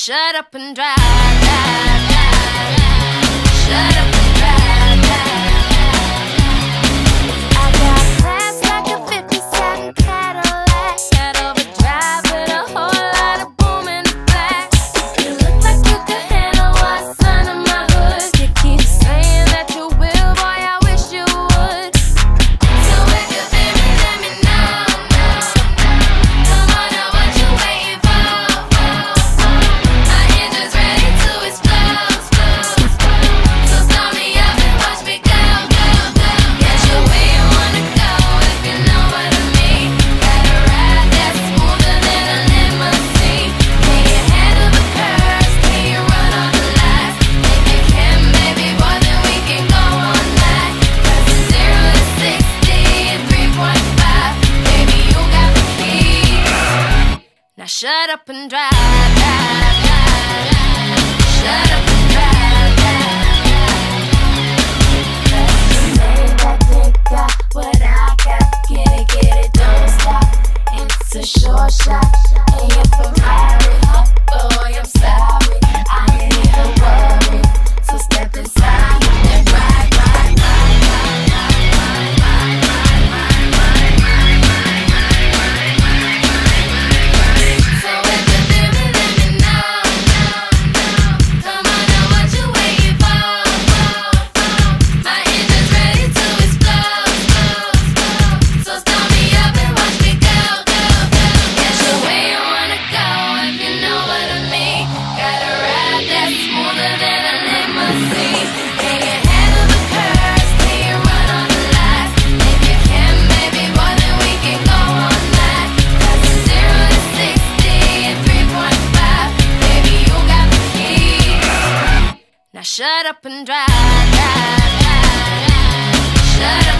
shut up and drive, drive, drive, drive. Shut up and drive, drive, drive. I got class like a 57 Cadillac, head overdrive with a whole lot of boom in the back. You look like you could handle what's under my hood. You keep saying that you will, boy, I wish you would. So if you feel me, let me know, come on, now what you waiting for? My engine's ready to explode, so start me up and watch me go, go, go. Get you where you wanna go, if you know what I mean. Got a ride that's smoother than a limousine. Can you handle the curves? Can you run all the lights? If you can, baby boy, then we can go all night. 'Cause it's 0 to 60 in 3.5. Baby, you got the keys. Now shut up and drive, drive, drive, drive. Shut up and drive, drive, drive. That they got what I got. Get it, don't stop. It's a short shot. And you're Ferrari, oh boy, I'm sorry. I ain't even worried. So step inside and ride, ride, ride, ride, ride, ride, ride, ride, ride, ride. So if you feel me, let me know, come on, now what you waiting for? My engine's ready to explode, so start me up and watch me go, go, go. Get you where you wanna go, if you know what I mean. Got a ride that's smoother than a limousine. Can you handle the curves? Can you run all the lights? If you can, baby boy, then we can go all night. 'Cause it's 0 to 60 in 3.5. Baby, you got the keys. Now shut up and drive, drive, drive, drive. Shut up.